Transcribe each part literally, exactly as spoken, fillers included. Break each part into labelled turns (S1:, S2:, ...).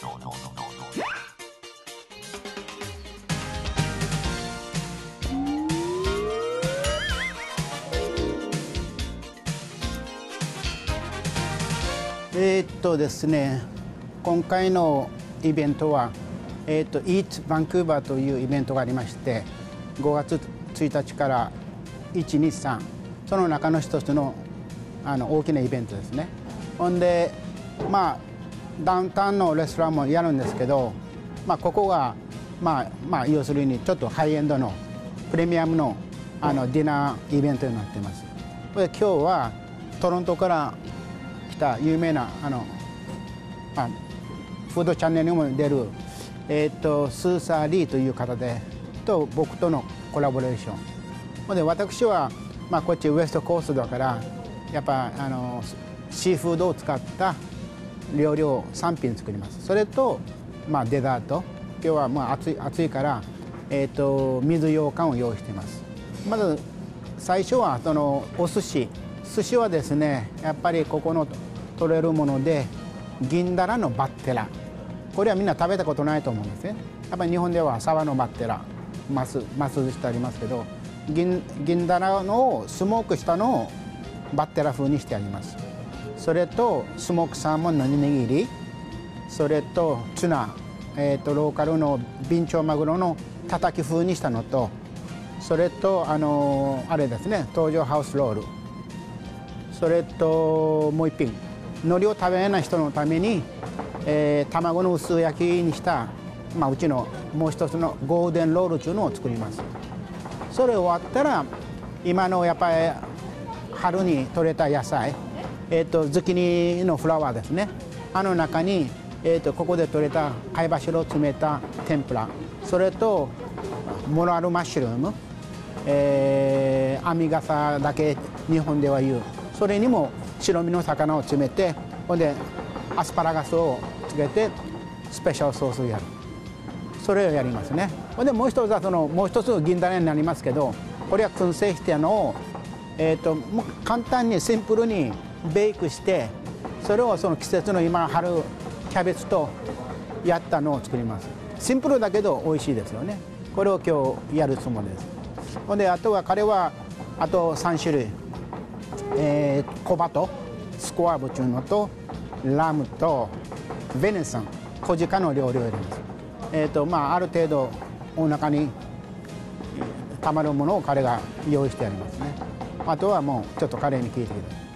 S1: えーっとですね、今回のイベントは、えーっと Eat Vancouver というイベントがありまして、ごがつついたちからいち、に、さん、その中の一つの、あの大きなイベントですね。ほんで、まあ、ダウンタウンのレストランもやるんですけど、まあ、ここが、まあまあ、要するにちょっとハイエンドのプレミアムの、あのディナーイベントになっています。で今日はトロントから来た有名なあのあフードチャンネルにも出る、えー、とスーサー・リーという方でと僕とのコラボレーションで、私は、まあ、こっちウエストコーストだからやっぱあのシーフードを使った料理をさん品作ります。それと、まあ、デザート、今日はまあ暑い、暑いから、えー、と水羊羹を用意しています。まず最初はそのお寿司寿司はですね、やっぱりここの取れるもので銀だらのバッテラ、これはみんな食べたことないと思うんですね。やっぱり日本ではサバのバッテラ、マスマス寿司ってありますけど、銀銀だらのスモークしたのをバッテラ風にしてあります。それとスモークサーモンの握り、それとツナ、えー、とローカルのビンチョウマグロのたたき風にしたのと、それとあのー、あれですね、東京ハウスロール、それともう一品、海苔を食べれない人のために、えー、卵の薄焼きにした、まあ、うちのもう一つのゴールデンロールというのを作ります。それ終わったら今のやっぱり春に採れた野菜、えー、とズッキーニのフラワーですね、あの中に、えー、とここで採れた貝柱を詰めた天ぷら、それとモラルマッシュルーム、えー、編み笠だけ日本では言う、それにも白身の魚を詰めて、ほんでアスパラガスをつけてスペシャルソースをやる、それをやりますね。ほんでもう一つはそのもう一つ銀だらになりますけど、これは燻製してのを、えー、ともう簡単にシンプルにベイクして、それをその季節の今春キャベツとやったのを作ります。シンプルだけど美味しいですよね。これを今日やるつもりです。ほんであとは彼はあとさん種類、えー、小バトスコアブというのとラムとベネソン、小鹿の料理を入れます。えーとまあ、ある程度お腹にたまるものを彼が用意してありますね。あとはもうちょっと彼に聞いてください。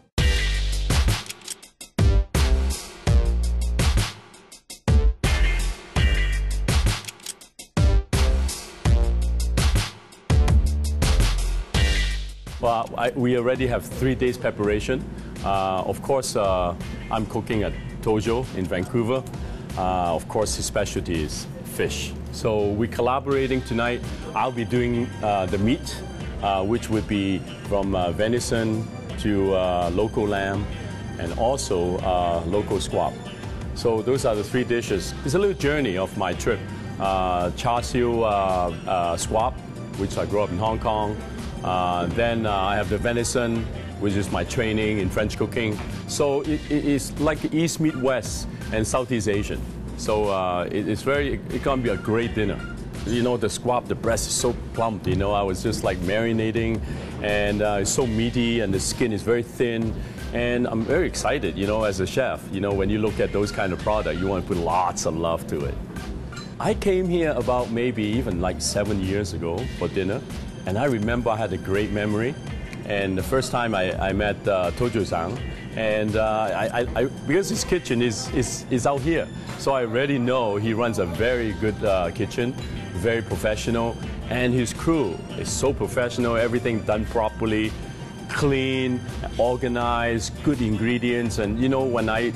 S2: Well, I, we already have three days preparation. Uh, of course, uh, I'm cooking at Tojo in Vancouver. Uh, of course, his specialty is fish. So we're collaborating tonight. I'll be doing uh, the meat, uh, which would be from uh, venison to uh, local lamb and also uh, local squab. So those are the three dishes. It's a little journey of my trip. Uh, char siu uh, uh, squab, which I grew up in Hong Kong. Uh, then uh, I have the venison, which is my training in French cooking. So it, it is like East meet West and Southeast Asian. So uh, it, it's very, it can be a great dinner. You know, the squab, the breast is so plump, you know, I was just like marinating, and uh, it's so meaty, and the skin is very thin. And I'm very excited, you know, as a chef, you know, when you look at those kind of product, you want to put lots of love to it. I came here about maybe even like seven years ago for dinner. And I remember I had a great memory. And the first time I, I met uh, Tojo-san, and uh, I, I, I, because his kitchen is, is, is out here, so I already know he runs a very good uh, kitchen, very professional, and his crew is so professional, everything done properly, clean, organized, good ingredients. And you know, when I,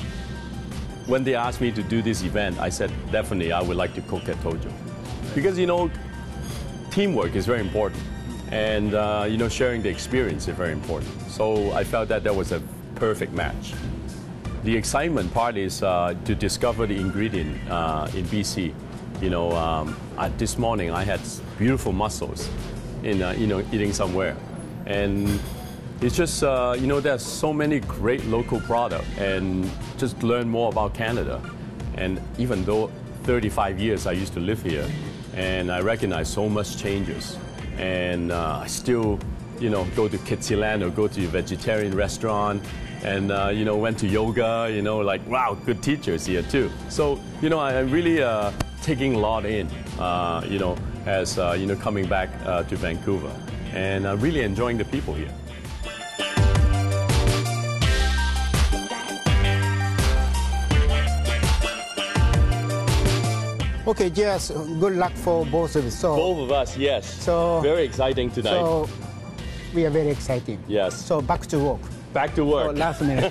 S2: when they asked me to do this event, I said, definitely I would like to cook at Tojo. Because, you know, teamwork is very important, and uh, you know, sharing the experience is very important. So I felt that that was a perfect match. The excitement part is uh, to discover the ingredient uh, in B C. You know, um, I, this morning I had beautiful mussels in uh, you know, eating somewhere, and it's just uh, you know, there's so many great local products, and just learn more about Canada. And even though thirty-five years I used to live here, and I recognize so much changes, and uh, I still, you know, go to Kitsiland or go to a vegetarian restaurant, and uh, you know, went to yoga. You know, like wow, good teachers here too. So you know, I, I'm really uh, taking a lot in. Uh, you know, as uh, you know, coming back uh, to Vancouver, and uh, really enjoying the people here.
S1: Okay, just good luck for both of us. So,
S2: Both of us, yes.
S1: So
S2: very exciting tonight.
S1: So we are very exciting.
S2: Yes.
S1: So back to work.
S2: Back to work.
S1: So last minute.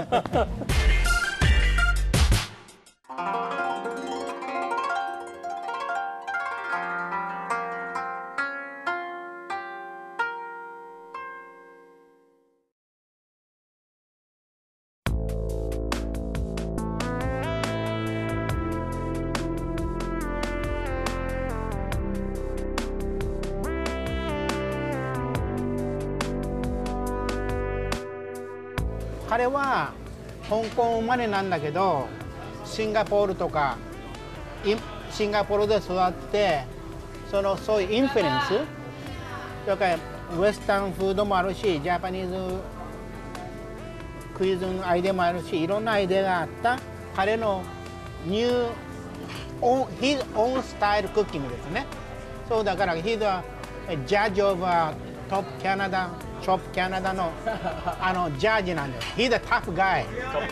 S1: 彼は香港生まれなんだけど、シンガポールとかシンガポールで育って、そのそういうインフルエンス、だからウエスタンフードもあるし、ジャパニーズクイズのアイデアもあるし、いろんなアイデアがあった彼のニューオン his own style クッキングですね。そうだから he's a judge of top Canada Top Canada のあのジャージなんです。He's a tough guy.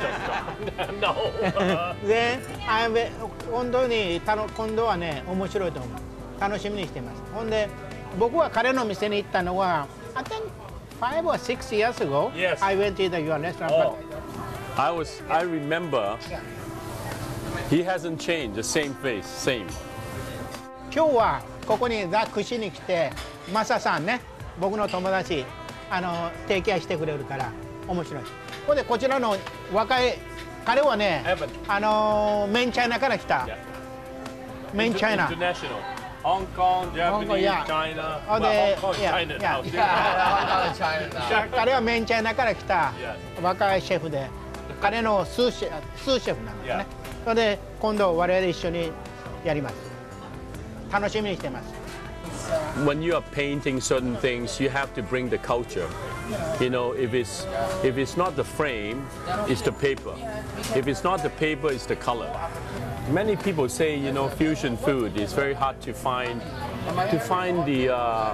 S2: No.
S1: で、I'm 本当にたの今度はね面白いと思う。楽しみにしてます。ほんで僕は彼の店に行ったのは I think five or six years ago.
S2: Yes.
S1: I went to the your restaurant.
S2: Oh. I was. I remember. He hasn't changed. The same face. Same.
S1: 今日はここにザ・クシに来てマサさんね、僕の友達あの提携してくれるから面白い。これでこちらの若い彼はね、あのメインチャイナから来た。メインチャイナ。
S2: International. Hong Kong, Japanese, China.
S1: Oh,
S2: Well, Hong Kong, China now.
S1: China. 彼はメインチャイナから来た若いシェフで、彼のスーシェスーシェフなんですね。それで今度我々一緒にやります。楽しみにしてます。
S2: When you are painting certain things, you have to bring the culture. You know, if it's if it's not the frame, it's the paper. If it's not the paper, it's the color. Many people say, you know, fusion food is very hard to find to find the uh,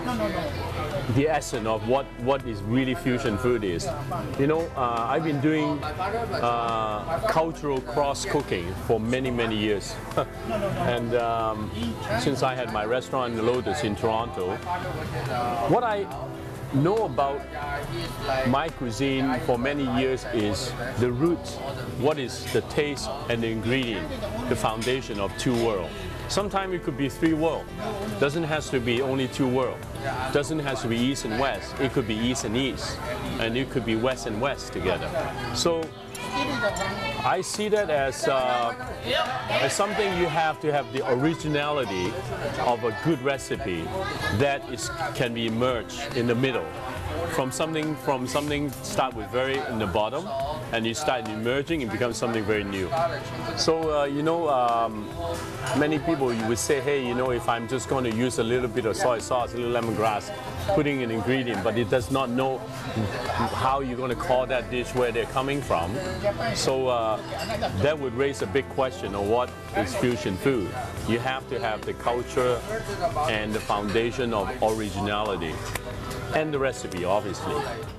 S2: the essence of what what is really fusion food is. You know, uh, I've been doing uh, cultural cross cooking for many many years, and um, since I had my restaurant Lotus in Toronto, what I know about my cuisine for many years is the roots, what is the taste and the ingredient, the foundation of two worlds. Sometimes it could be three worlds. Doesn't have to be only two worlds. Doesn't have to be east and west. It could be east and east, and it could be west and west together. So I see that as uh, as something you have to have the originality of a good recipe that is can be emerged in the middle. From something, from something start with very in the bottom, and you start emerging and become something very new. So uh, you know, um, many people you would say, hey, you know, if I'm just going to use a little bit of soy sauce, a little lemongrass, putting an ingredient, but it does not know how you're going to call that dish, where they're coming from. So uh, that would raise a big question of what is fusion food. You have to have the culture and the foundation of originality. And the recipe, obviously.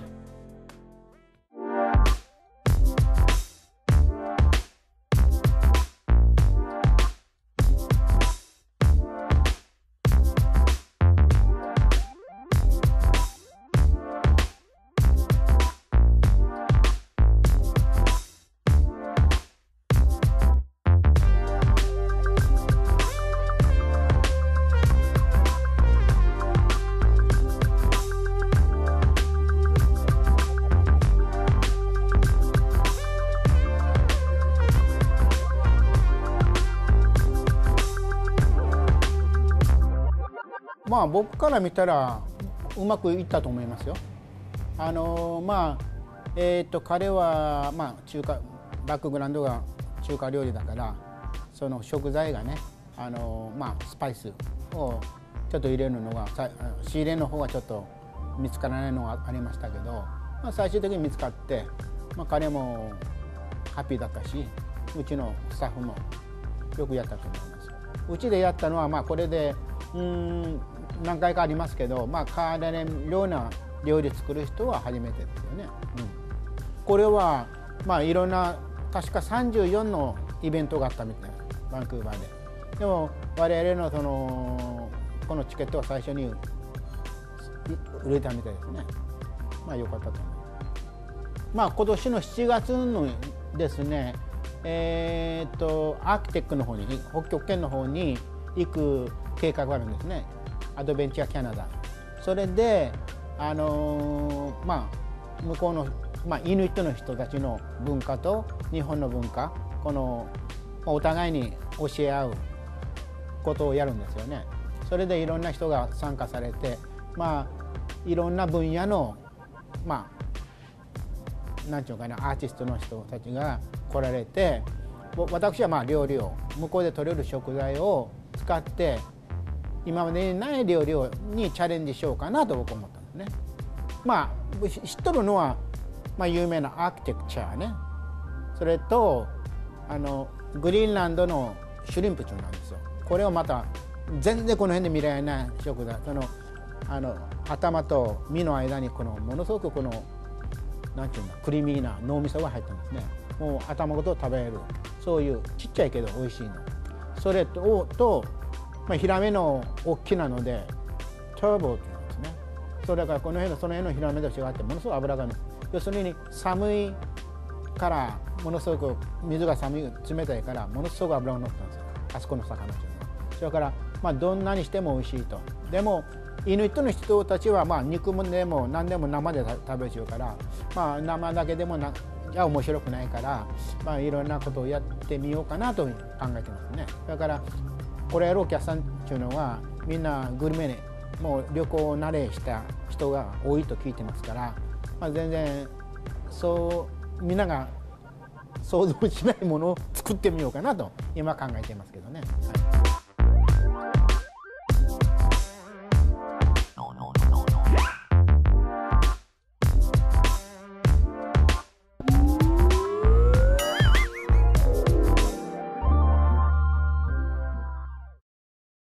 S2: まあ僕から見たらうまくいったと思いますよ。あのまあえっと彼はまあ中華バックグラウンドが中
S1: 中華料理だからその食材がねあの、まあ、スパイスをちょっと入れるのが仕入れの方がちょっと見つからないのがありましたけど、まあ、最終的に見つかって、まあ、彼もハッピーだったしうちのスタッフもよくやったと思います。うちでやったのはまあこれでうーん何回かありますけど、まあ、彼のような料理作る人は初めてですよね。うん、これはまあいろんな確かさんじゅうよんのイベントがあったみたいバンクーバーで。でも我々のそのこのチケットは最初に売れたみたいですね。まあ良かったと思います。まあ今年のしちがつのですね、えー、っとアーキテックの方に北極圏の方に行く計画があるんですね。アドベンチャーキャナダ。それであのー、まあ向こうのまあイヌイットの人たちの文化と日本の文化このお互いに教え合うことをやるんですよね。それでいろんな人が参加されて、まあいろんな分野のまあなんていうかなアーティストの人たちが来られて、私はまあ料理を向こうで取れる食材を使って今までにない料理をにチャレンジしようかなと僕は思ったんですね。まあ知っとるのは、まあ、有名なアーキテクチャーね、それとあのグリーンランドのシュリンプチュなんですよ。これをまた全然この辺で見られない食材、そのあの頭と身の間にこのものすごくこのなんていうんだクリーミーな脳みそが入ってるんですね。もう頭ごと食べれるそういうちっちゃいけど美味しいの。それとと、まあ、ヒラメの大きなのでターボっていうんですね。それからこの辺のその辺のヒラメと違ってものすごく脂がの要するに寒いからものすごく水が寒い冷たいからものすごく脂が乗ったんですよ、あそこの魚っていうのは。それから、まあ、どんなにしても美味しいと。でもイヌイットの人たちはまあ肉もでも何でも生で食べちゃうから、まあ、生だけでもなじゃ面白くないから、まあ、いろんなことをやってみようかなと考えてますね。だからこれやるお客さんっていうのはみんなグルメにもう旅行慣れした人が多いと聞いてますから、まあ、全然そうみんなが想像しないものを作ってみようかなと今考えていますけどね。はい。